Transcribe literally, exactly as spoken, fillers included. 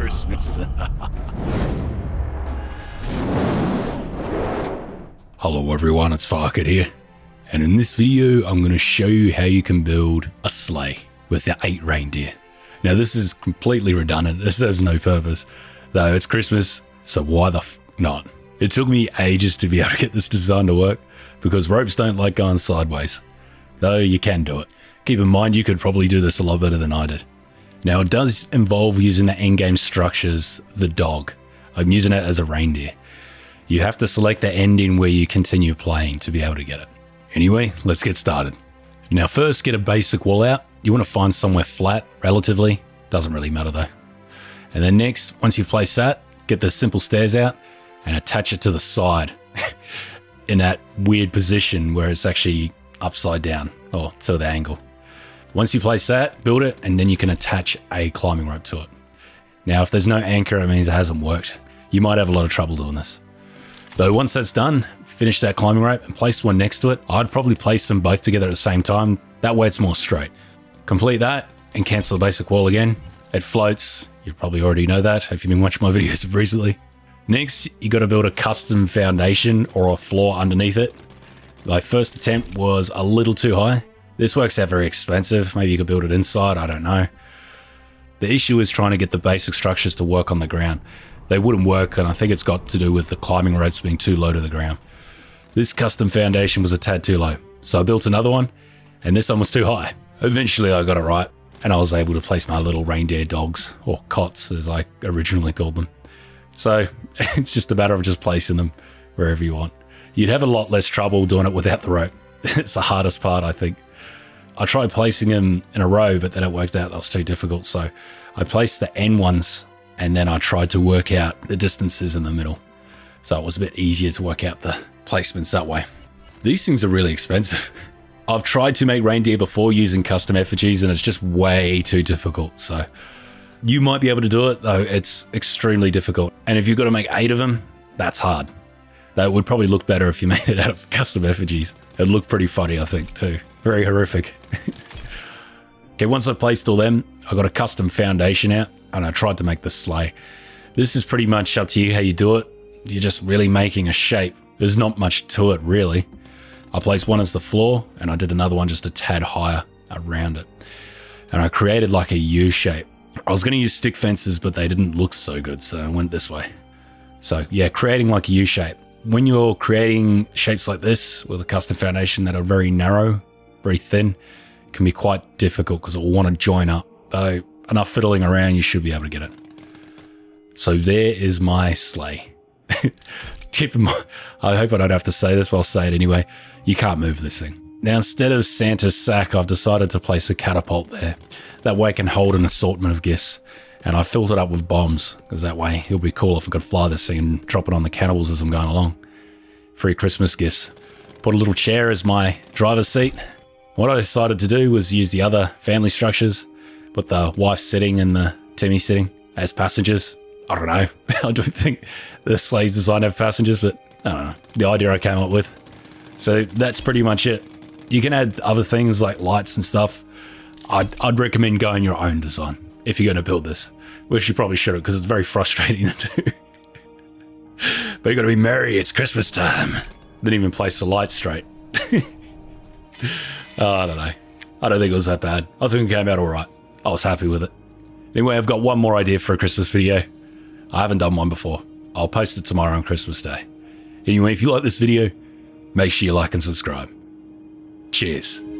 Christmas. Hello everyone, it's Farkit here, and in this video I'm going to show you how you can build a sleigh with the eight reindeer. Now this is completely redundant, this serves no purpose, though it's Christmas, so why the f not? It took me ages to be able to get this design to work, because ropes don't like going sideways, though you can do it. Keep in mind you could probably do this a lot better than I did. Now it does involve using the in-game structures, the dog. I'm using it as a reindeer. You have to select the ending where you continue playing to be able to get it. Anyway, let's get started. Now first, get a basic wall out. You want to find somewhere flat, relatively. Doesn't really matter though. And then next, once you've placed that, get the simple stairs out and attach it to the side in that weird position where it's actually upside down or to the angle. Once you place that, build it, and then you can attach a climbing rope to it. Now, if there's no anchor, it means it hasn't worked. You might have a lot of trouble doing this. Though once that's done, finish that climbing rope and place one next to it. I'd probably place them both together at the same time. That way it's more straight. Complete that and cancel the basic wall again. It floats. You probably already know that if you've been watching my videos recently. Next, you got to build a custom foundation or a floor underneath it. My first attempt was a little too high. This works out very expensive. Maybe you could build it inside, I don't know. The issue is trying to get the basic structures to work on the ground. They wouldn't work, and I think it's got to do with the climbing ropes being too low to the ground. This custom foundation was a tad too low, so I built another one, and this one was too high. Eventually I got it right, and I was able to place my little reindeer dogs, or cots as I originally called them. So it's just a matter of just placing them wherever you want. You'd have a lot less trouble doing it without the rope. It's the hardest part, I think. I tried placing them in a row, but then it worked out that was too difficult, so I placed the end ones and then I tried to work out the distances in the middle. So it was a bit easier to work out the placements that way. These things are really expensive. I've tried to make reindeer before using custom effigies and it's just way too difficult. So you might be able to do it, though it's extremely difficult. And if you've got to make eight of them, that's hard. That would probably look better if you made it out of custom effigies. It'd look pretty funny, I think, too. Very horrific. Okay, once I placed all them, I got a custom foundation out and I tried to make the sleigh. This is pretty much up to you how you do it. You're just really making a shape. There's not much to it, really. I placed one as the floor and I did another one just a tad higher around it. And I created like a U shape. I was going to use stick fences, but they didn't look so good, so I went this way. So yeah, creating like a U shape. When you're creating shapes like this with a custom foundation that are very narrow, very thin, it can be quite difficult because it will want to join up. Though enough fiddling around, you should be able to get it. So there is my sleigh. Keep in mind, I hope I don't have to say this, but I'll say it anyway. You can't move this thing. Now, instead of Santa's sack, I've decided to place a catapult there. That way it can hold an assortment of gifts. And I filled it up with bombs, because that way it'll be cool if I could fly this thing and drop it on the cannibals as I'm going along. Free Christmas gifts. Put a little chair as my driver's seat. What I decided to do was use the other family structures, put the wife sitting and the Timmy sitting as passengers. I don't know. I don't think the sleigh's designed to have passengers, but I don't know. The idea I came up with. So that's pretty much it. You can add other things like lights and stuff. I'd, I'd recommend going your own design if you're going to build this, which you probably shouldn't because it's very frustrating to do. But you got to be merry, it's Christmas time. Didn't even place the lights straight. Oh, I don't know. I don't think it was that bad. I think it came out all right. I was happy with it. Anyway, I've got one more idea for a Christmas video. I haven't done one before. I'll post it tomorrow on Christmas Day. Anyway, if you like this video, make sure you like and subscribe. Cheers.